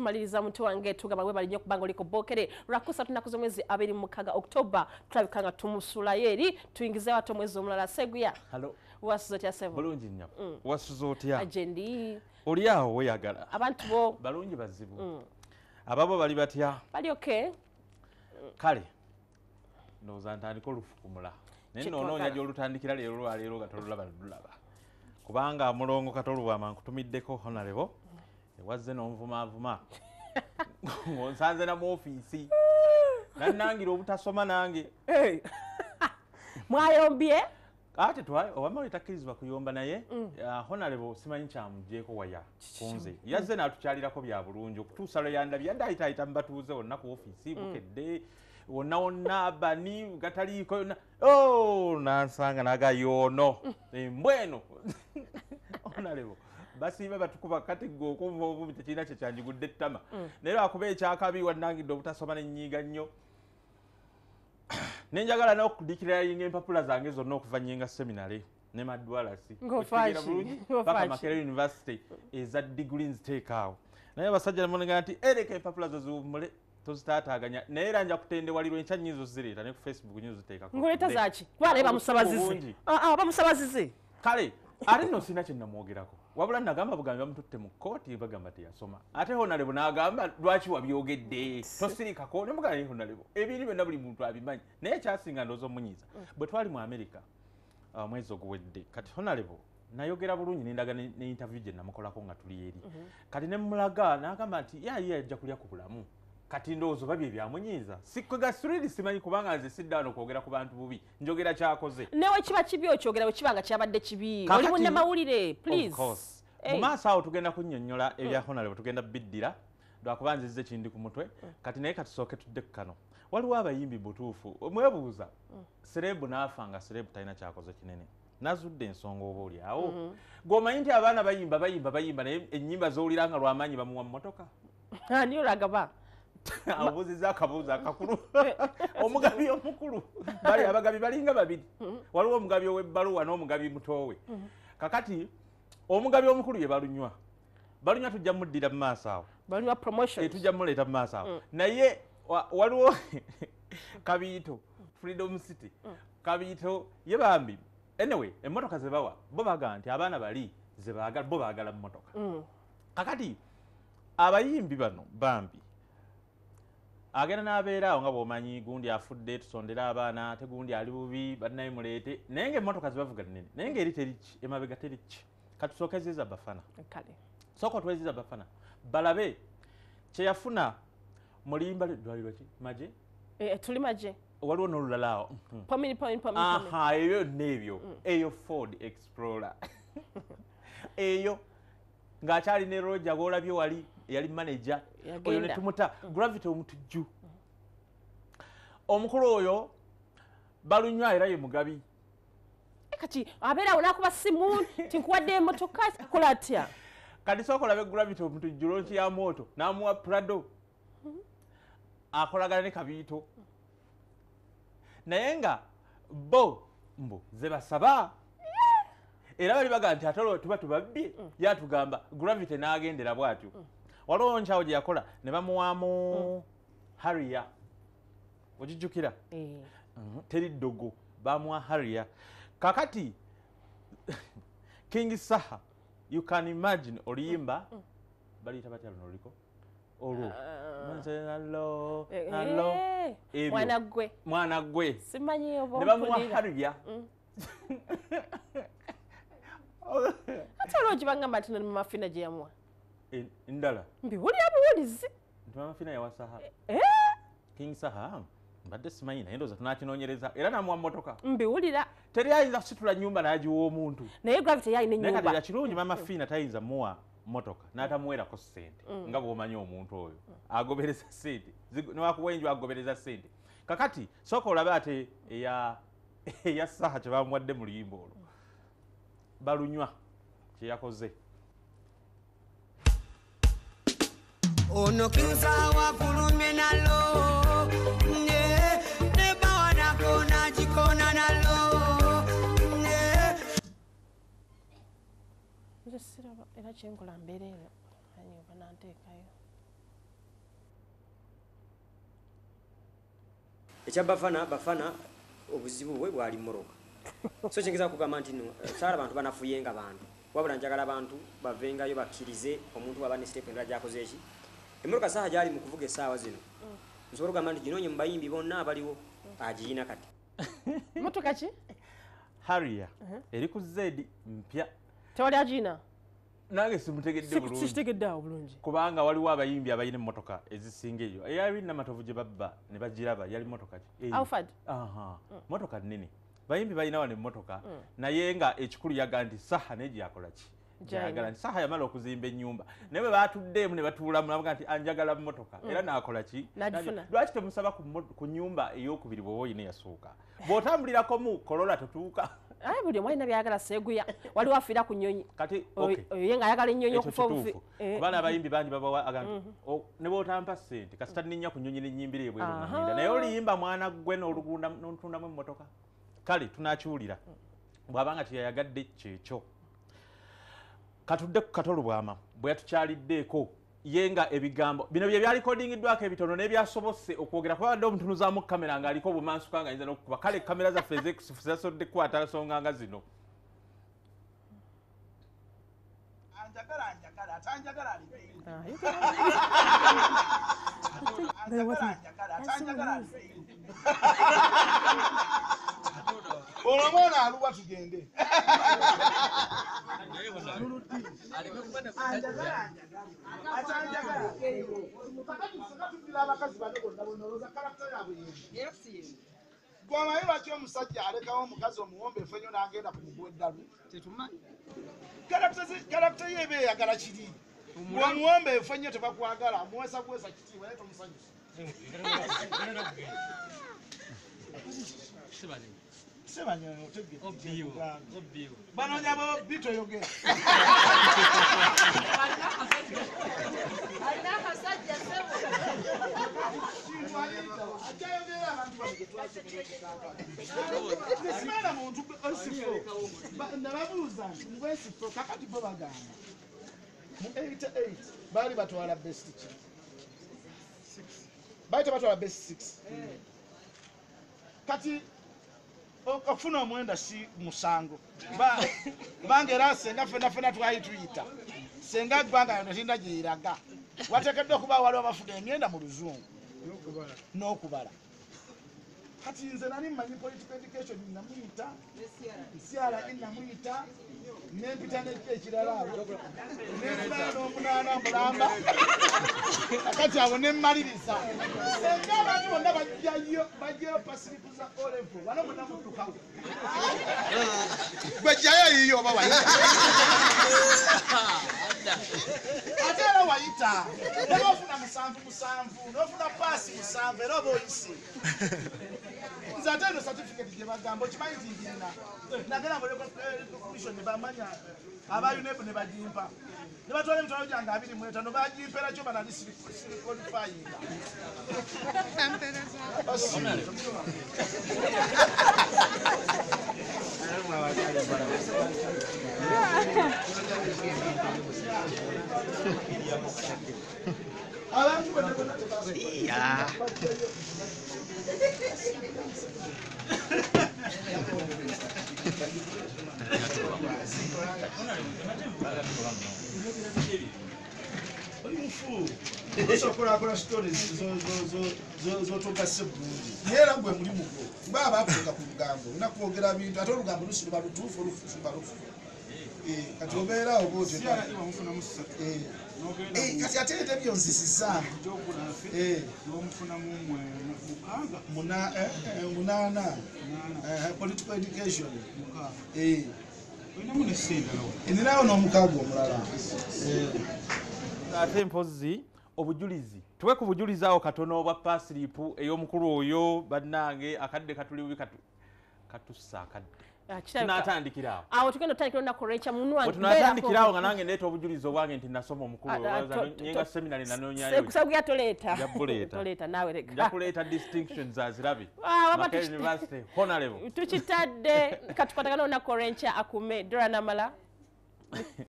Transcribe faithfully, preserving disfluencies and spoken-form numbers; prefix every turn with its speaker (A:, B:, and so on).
A: tumaliriza muntu wange tugamba we bali nnyo kubanga oliko Bukedde lwakusa tunaku z'omwezi abiri mu mukaaga October tulabika nga tumusulayo eri tuyingizeewo ate omwezi omulala Seguya.
B: Hello.
A: Wasuza otya Sevu?
B: Bulungi nnyo. Wasuza otya?
A: Ajendi.
B: Oli awo weeyagala.
A: Abantu bo
B: balungi bazibu. Mm. Ababo bali batya?
A: Bali okay.
B: Kale. Ndowooza ntandika olufukumula. Naye noonoonya gy'olutandikira leero lwaleero nga tolulaba lulaba. Kubanga mulongo Kato Lubwama nkutumiddeko Honorable ewazze n'onvumaavuma. Nsanze na mu ofiisi. Nannangira obutasoma nange.
A: Mwayombye?
B: Ate twaye obama bitakkirizibwa kuyomba naye Honorable simanyi kyamugyeko waya kunze. Yazze n'atukyalirako bya bulungi okutuusa lwe yandabye yandayitaayita mu batuuze wonna ku ofiisi Bukedde wonna wonna bani gataliiko yonna oh nansanga nagayoono embweno Honorable basiiba batukuba kateggo okuva obubi tekirina kye kyanjigudde ettama naye lwakuba ekyakabi wannangidde obutasoma n'ennyiiga nnyo nenjagala n'okudikiralinga empapula zange zonna okuva nnyinga seminary ne madwalasi paka Makerere University eza degree nziteeka awo naye abasajja namunega nti ereka empapula zo ziwummule tozitaataaganya naye era nja kutendewalirwa enkya nnyinzo zireeta ne ku Facebook nnyinzo ziteekako
A: ngoleeta zaki kuba naye bamusabazize bamusabazize kale
B: ate nno sina kye namwogerako wabula nagamba bugambi bamututte mu kkooti bagamba teyasoma ate Honorable n'agamba lwaki wabyogedde tosirikako ne mugamba naye Honorable ebintu byonna buli muntu abimanyi naye ekyasinga ndowooza omunyiiza bwe twali mu America mwezi oguwedde kati Honorable nayogera bulungi nendaga ne interview gye namukolako nga tuli eri kati ne mulaga n'agamba nti yaye ajja kulya ku bulamu kati ndowooza oba bye byamunyiiza sikwegasuriri simanyi kubanga nze siddaano okwogera ku bantu bubi njogera kyakoze
A: newe kiba kibi okyogera bwe kiba nga kyabadde kibi oli munnamawulire please
B: mu maaso awo tugenda kunnyonnyola ebya Honorable tugenda biddira lwakuba nzizze kindi ku mutwe kati naye katusooke tudde ku kano waliwo abayimbi butuufu mwebuuza serebu n'afa nga serebu talina kyakoze kinene nazudde ensonga oba oli awo gw'omanyi nti abaana bayimba bayimba bayimba naye ennyimba z'owulira nga lw'amaanyi bamuwa mu mmotoka
A: ani olagaba
B: abuuziza akabuuzo akakulu omugabi omukulu bali abagabi balinga babiri waliwo omugabi ow'ebbaluwa n'omugabi mutowe kakati omugabi omukulu ye balunywa balunywa tujja muddira mu maaso awo
A: balunywa promotion
B: tujja muleeta mu maaso awo naye waliwo kabiito Freedom City kabiito ye bambi anyway emmotoka ze bawa bo baga nti abaana bali ze baagala bo baagala mu mmotoka kakati abayimbi bano bambi agenda n'abeera awo nga bw'omanyi gundi afudde tusondera abaana ate gundi ali bubi bannaye muleete naye ng'emmotoka zibavuga nnene naye ng'eri teriki emabega teriki katusooka eziza bafana sooka otweziza bafana balabe kye yafuna mulimba dwalirwa ki maje
A: tuli maje
B: waliwo n'olulala awo aha ebyo n'ebyo eyo Ford Explorer eyo ng'akyali ne Roger gw'olabye wali yali manager oyo ne tumuta Gravity omutujju omukulu oyo balunywa era ye mugabi
A: kati abeera awo n'akuba simu tinkuwadde emmotoka akola atya
B: kati sooka olabe Gravity omutujju lonki ya moto n'amuwa Prado akolagana ne kabiito naye nga bo mbu ze basaba era bali baga nti atolo tuba tubabbye yatugamba Gravity n'agendera bw'atyo waliwo nkyawo gye yakola ne bamuwaamu Harrier ogijjukira teri ddogo bamuwa Harrier kakati King Saha you can imagine oluyimba baliyita batya luno luliko olwo allo allo
A: mwana gwe
B: mwana gwe
A: simanyi oba
B: ne bamuwa Harrier
A: ate olwo gibangamba nti mu mafina gye yamuwa
B: ndala
A: mbiwulira buwulizi
B: nti mafina yawa Saha King Saha mbadde simanyi naye ndowooza tunakinoonyereza era n'amuwa mmotoka
A: mbiwulira
B: teri ayinza kusitula nnyumba n'agiwa omuntu
A: naye Gravity yalina ennyumba
B: naye kati kirungi mama Fina tayinza muwa mmotoka n'atamuweerako ssente nga bw'omanyi omuntu oyo agobereza ssente newakuwa enju agobereza ssente kakati sooka olabe ate eya eya Saha kye bamuwadde mu luyimba olwo balunywa kye yakoze
C: ono kinza wakulumye nalo ne ne bawana kona jikona nalo ne
A: nze siraba era kyenkola mbeera eno anyoba nanteekayo
D: ekya bafana bafana obuzibu bwe bwali moroka so kyengeza kugamba nti no sala abantu banafuyenga abantu wabula njagala abantu bavengayo bakkirize omuntu waba ne step endala gyakoze eki emoroka saha gyali mu kuvuga essaawa zino nsobola okugamba nti ginoonye mu bayimbi bonna abaliwo agiyina kati
A: motoka ki
B: Harrier eri ku Z mpya
A: tewali agina
B: nange simutegedde bulungi
A: sitegedde awo bulungi
B: kubanga waliwo abayimbi abayina emmotoka ezisinga eyo eyali namatovu gye babba ne bagiraba yali motoka ki
A: Alfred
B: aha motoka nnene bayimbi balina wano emmotoka naye nga ekikulu yaga nti saha ne gyakola ki gyagala nti saha yamala okuzimba ennyumba naye bwe batuddeemu ne batuulamu navuga nti anjagala mmotoka era naakola ki lwaki temusaba ku nnyumba ey'okubiri bw'oba oyina eyasooka bw'otambulirako mu kolola totuuka
A: aye buli omu alina byayagala seeguya waliwo afiira ku nnyonyi
B: kati
A: oye nga ayagala ennyonyi okufa obufi
B: kubaana abayimbi bangi babawa ne bw'otampa ssente kasita nninnya ku nnyonyi n'ennyimbira ebweru ngenda naye oliyimba mwana gwe n'olugunda n'otundamu emmotoka kale tunakiwulira bw'abanga teyayagadde kyekyo katudde ku Kato Lubwama bwe yatukyaliddeeko ye nga ebigambo bino bye byalikodingiddwako ebitono n'ebyasobose okwogera kubadde omutunuzaamu kamera ng'aliko obumansuka nga yinza n'okukuba kale kamera zaffe ezekusifu zasodde kukwata nsonga nga zino
E: anjagala anjagala atanjagala olomona aluwa tugende gwomanyi lwaki omusajja alekawo omukazi omuwombeefu ennyo n'agenda ku mugwa eddalu kalakita ye eba eyagala kiri omuwombeefu ennyo tebakwagala amuwesa kuwesa kitiibwa naye tomusanyusa banoonya bobi toyogera simana muntu osifo nababuuza nti mubwesifo kakati bo bagamba mu eighty-eight baali batwala best ki baali tebatwala best six kati okufuna omwenda si musango kubanga era senga fena fena twali tuyita senga eggwanga yono tinda gyeraga wateekeddwa okuba waliwo abafuna emyenda mu luzungu n'okubala kati nze nali mmanyi political education namuyita siara namuyita nempita nekekirala nenfuna n'omunaana mulamba akati abo nemmaliriza senga abantu bonna bajjayo bajjayo pasiripu za olevo wano muna muddukawo gwejjayo yiyo oba wayita ate era wayita nobafuna musanvu musanvu nofuna paasi musanvu era oba oyise nze ate eno certificate gye bagamba okimanyi nti ngirina nagenda mulekommission ne bamanya aba UNEP ne bagimpa ne batwala emitwalo gyange abiri mu etaano bagimpera kyo banali sirikwalifayinga abantu bonna osokolakola stories zotogase bulungi naye era gwe mulimu gwo kuba abakulega ku lugambo olina kwogera bintu ate olugambo lusi luba lutuufu olufuufu luba lufufu kati obeerawo bwotyo kati ate ete byonzisizaamu munaana political education eninawo n'omukaago omulala
B: ate mpozi obujulizi tuwe ku bujulizi awo katono obwa pasiripu ey'omukulu oyo bannange akadde katuliwi katussa akadde tunatandikira awo
A: awo tugenda otandikira olunaku lw'enkya munu wange
B: tunatandikira awo nga nange ndeeta obujulizi obwange nti nasoma omukulu nyenga seminary nanonyayo
A: toleeta nawe
B: nja kuleeta distinctions azirabe Makerere University honorable
A: tukitadde katukwatagana olunaku olw'enkya akume Dora Namala